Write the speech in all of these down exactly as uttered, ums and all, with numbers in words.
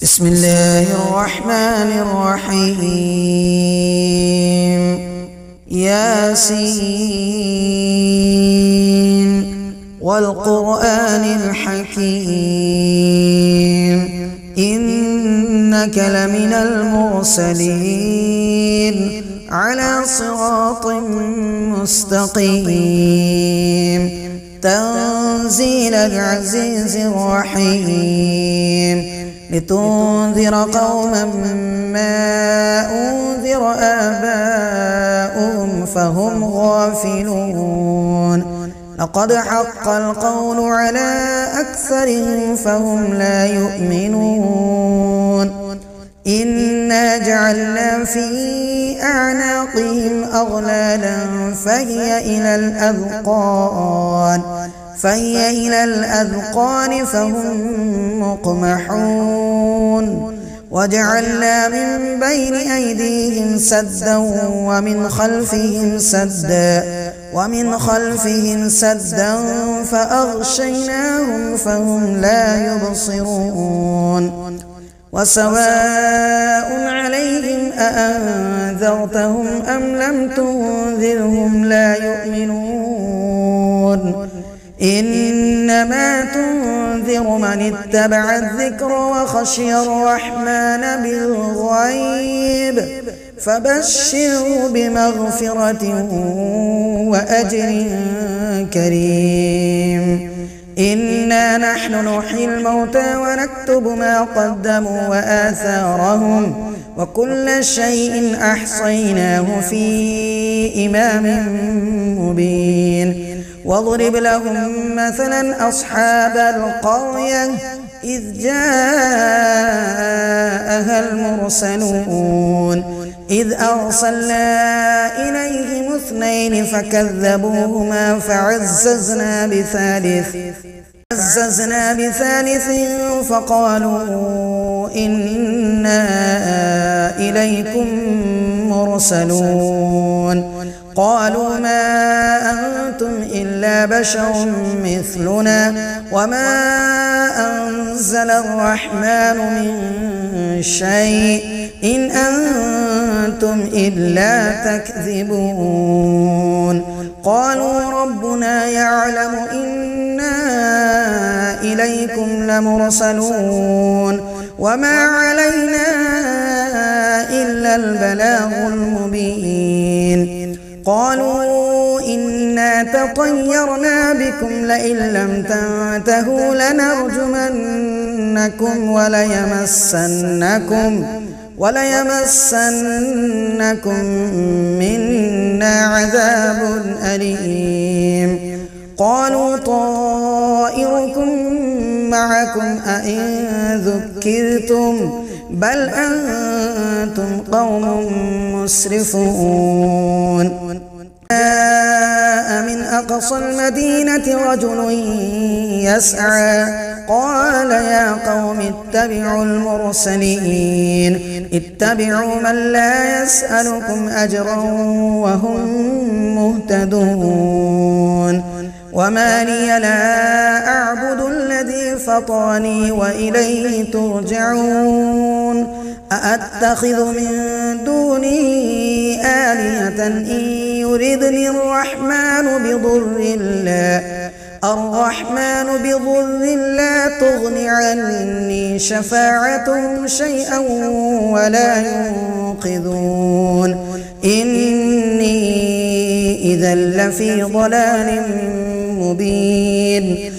بسم الله الرحمن الرحيم. ياسين والقرآن الحكيم إنك لمن المرسلين على صراط مستقيم تنزيل العزيز الرحيم لتنذر قوما ما أنذر آباؤهم فهم غافلون لقد حق القول على أكثرهم فهم لا يؤمنون إنا جعلنا في أعناقهم أغلالا فهي إلى الأذقان فهي إلى الأذقان فهم مقمحون وجعلنا من بين أيديهم سدا ومن خلفهم سدا ومن خلفهم سدا فأغشيناهم فهم لا يبصرون وسواء عليهم أأنذرتهم أم لم تنذرهم لا يؤمنون إنما تنذر من اتبع الذكر وخشي الرحمن بالغيب فبشره بمغفرة وأجر كريم. إنا نحن نحيي الموتى ونكتب ما قدموا وآثارهم وكل شيء أحصيناه في إمام مبين. واضرب لهم مثلا أصحاب القرية إذ جاءها المرسلون إذ أرسلنا إليهم اثنين فكذبوهما فعززنا بثالث عززنا بثالث فقالوا إنا إليكم مرسلون قالوا ما أنتم إلا بشر مثلنا وما أنزل الرحمن من شيء إن أنتم إلا تكذبون. قالوا ربنا يعلم إنا إليكم لمرسلون وما علينا إلا البلاغ المبين. قالوا إنا تطيرنا بكم لئن لم تنتهوا لنرجمنكم وليمسنكم وليمسنكم منا عذاب أليم. قالوا طائركم معكم أئن ذكرتم بل أنتم قوم مسرفون. جاء من أقصى المدينة رجل يسعى قال يا قوم اتبعوا المرسلين اتبعوا من لا يسألكم أجرا وهم مهتدون. وما لي لا أعبد الذي فطرني وإليه ترجعون. أأتخذ من دونه آلهة إن يردني الرحمن بضر لا الرحمن بضر لا تغن عني شفاعتهم شيئا ولا ينقذون. إني إذا لفي ضلال مبين.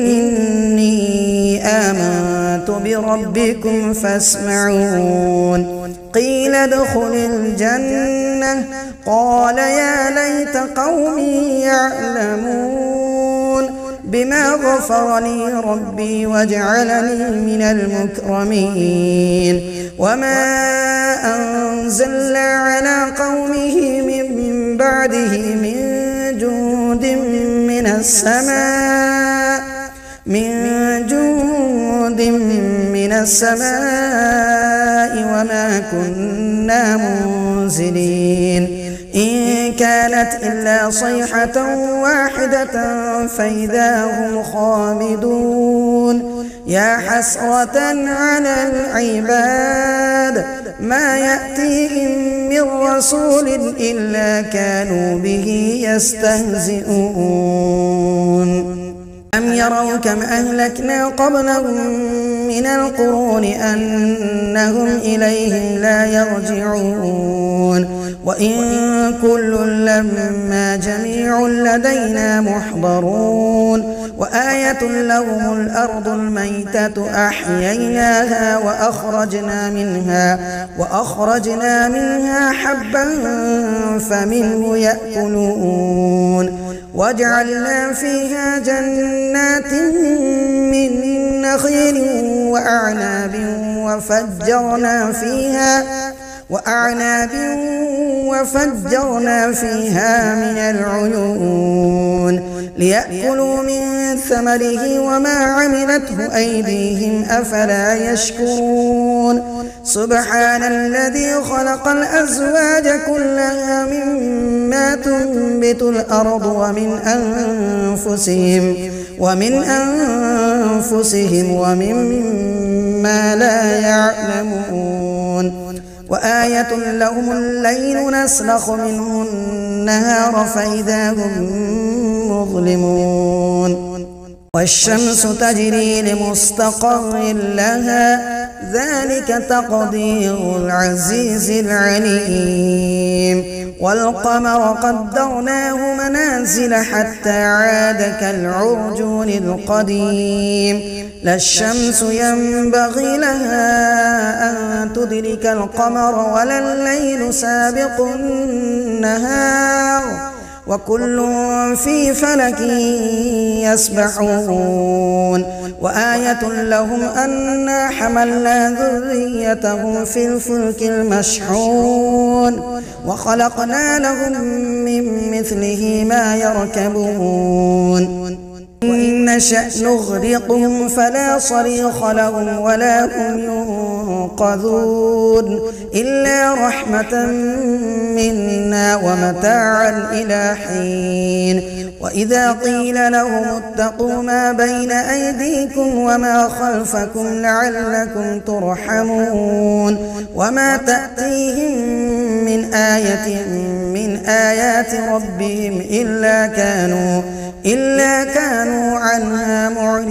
إني آمنت بربكم فاسمعون. قيل ادخل الجنة قال يا ليت قومي يعلمون بما غفر لي ربي وجعلني من المكرمين. وما أنزلنا على قومه من بعده من جند من السماء من جند من السماء وما كنا منزلين. إن كانت إلا صيحة واحدة فإذا هم خامدون. يا حسرة على العباد ما يأتيهم من رسول إلا كانوا به يستهزئون أم يروا كم أهلكنا قبلهم من القرون أنهم إليهم لا يرجعون وإن كل لما جميع لدينا محضرون وآية لهم الأرض الميتة أحييناها وأخرجنا منها وأخرجنا منها حبا فمنه يأكلون وجعلنا فيها جنات من نخيل وأعناب وفجرنا فيها وأعناب وفجرنا فيها من العيون ليأكلوا من ثمره وما عملته أيديهم أفلا يشكرون سبحان الذي خلق الأزواج كلها مما تنبت الأرض ومن أنفسهم ومن أنفسهم ومما لا يعلمون وآية لهم الليل نسلخ منه النهار فإذا هم مظلمون والشمس تجري لمستقر لها ذلك تقدير العزيز العليم والقمر قدرناه منازل حتى عاد كالعرجون القديم لا الشمس ينبغي لها أن تدرك القمر ولا الليل سابق النهار وكل في فلك يسبحون وآية لهم أنا حملنا ذريتهم في الفلك المشحون وخلقنا لهم من مثله ما يركبون وإن نشأ نغرقهم فلا صريخ لهم ولا هم ينقذون إلا رحمة منا ومتاعا إلى حين وإذا قيل لهم اتقوا ما بين أيديكم وما خلفكم لعلكم ترحمون وما تأتيهم من آية من آيات ربهم إلا كانوا إلا كانوا عنها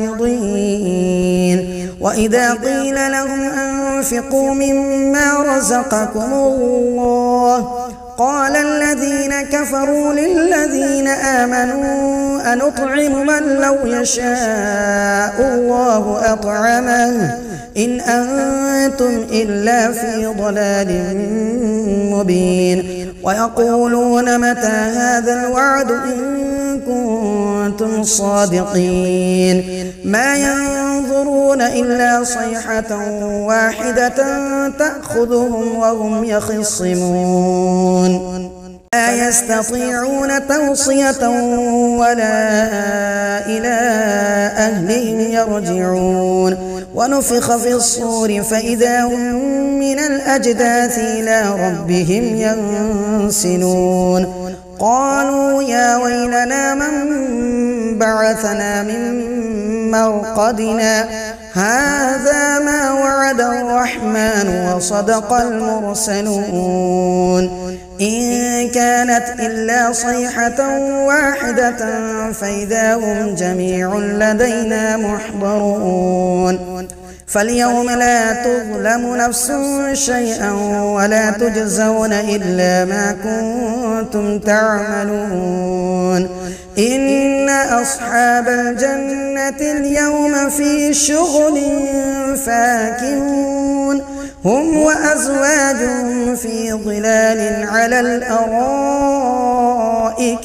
معرضين وإذا قيل لهم أنفقوا مما رزقكم الله قال الذين كفروا للذين آمنوا أنطعم من لو يشاء الله أطعمه إن أنتم إلا في ضلال مبين ويقولون متى هذا الوعد إن كنتم صادقين ما ينظرون إلا صيحة واحدة تأخذهم وهم يخصمون لا يستطيعون توصية ولا إلى أهلهم يرجعون ونفخ في الصور فإذا هم من الأجداث إلى ربهم ينسلون قالوا يا ويلنا من بعثنا من مرقدنا هذا ما وعد الرحمن وصدق المرسلون إن كانت إلا صيحة واحدة فإذا هم جميع لدينا محضرون فاليوم لا تظلم نفس شيئا ولا تجزون إلا ما كنتم تعملون إن أصحاب الجنة اليوم في شغل فاكهون هم وأزواجهم في ظلال على الأرائك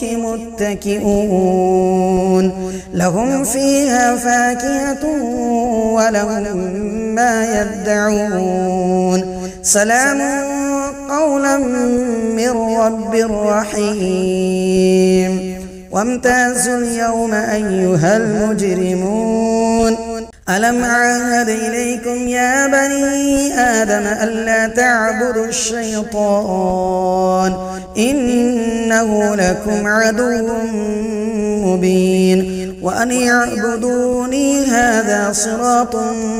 متكئون لهم فيها فاكهة ولهم ما يدعون سلام قولا من رب رحيم وامتازوا اليوم أيها المجرمون ألم أعهد إليكم يا بني آدم ألا تعبدوا الشيطان إنه لكم عدو مبين وأن اعبدوني هذا صراط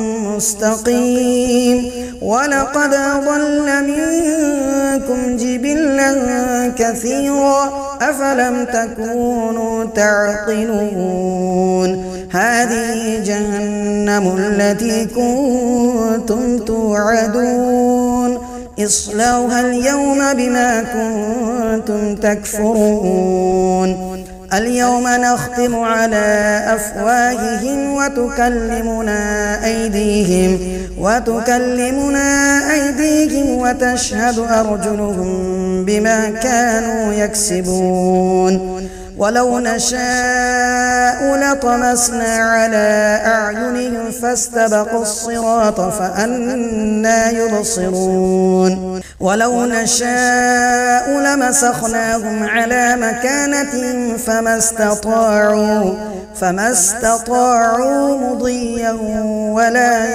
مستقيم ولقد أضل منكم جبلا كثيرا أفلم تكونوا تعقلون هذه جهنم التي كنتم توعدون اصلوها اليوم بما كنتم تكفرون اليوم نختم على أفواههم وتكلمنا أيديهم وتكلمنا أيديهم وتشهد أرجلهم بما كانوا يكسبون ولو نشاء لطمسنا على أعينهم فاستبقوا الصراط فأنى يبصرون ولو نشاء لمسخناهم على مكانتهم فما استطاعوا فما استطاعوا مضيا ولا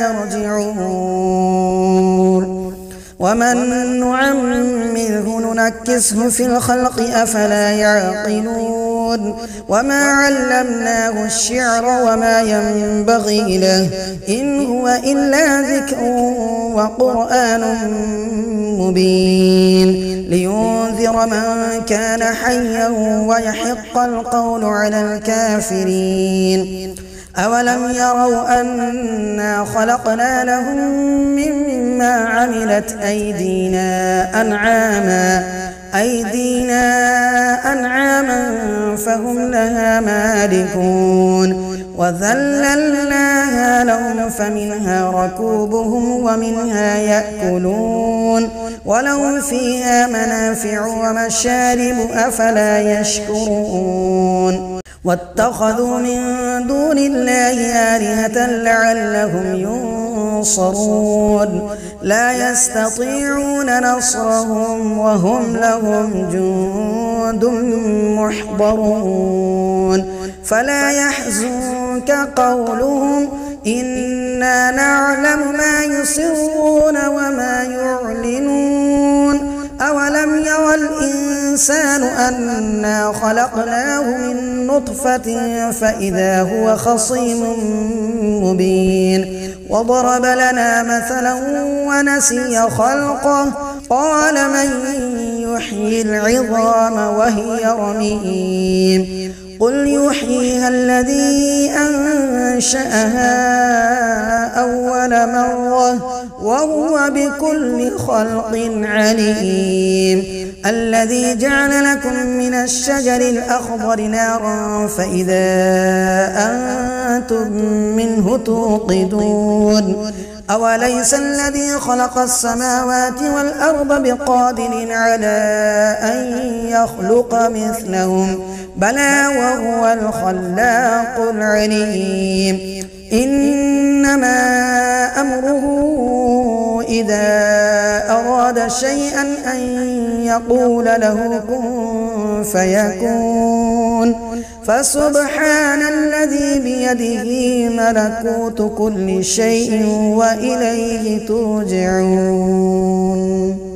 يرجعون ومن نعمره ننكسه في الخلق أفلا يعقلون وما علمناه الشعر وما ينبغي له إن هو إلا ذكر وقرآن مبين لينذر من كان حيا ويحق القول على الكافرين أولم يروا أنا خلقنا لهم مما عملت أيدينا أنعاما أيدينا أنعاما فهم لها مالكون وذللناها لهم فمنها ركوبهم ومنها يأكلون ولهم فيها منافع ومشارب أفلا يشكرون واتخذوا من دون الله آلهة لعلهم ينصرون لا يستطيعون نصرهم وهم لهم جند محضرون فلا يحزنك قولهم إنا نعلم ما يسرون وما يعلنون أولم يرى الإنسان أنا خلقناه من نطفة فإذا هو خصيم مبين وضرب لنا مثلا ونسي خلقه قال من يحيي العظام وهي رميم قل يحييها الذي أنشأها أول مرة وهو بكل خلق عليم الذي جعل لكم من الشجر الأخضر نارا فإذا أنتم منه توقدون أوليس الذي خلق السماوات والأرض بقادر على أن يخلق مثلهم بلى وهو الخلاق العليم إنما أمره إذا أراد شيئا أن يقول له كن فيكون فسبحان الذي بيده ملكوت كل شيء وإليه ترجعون.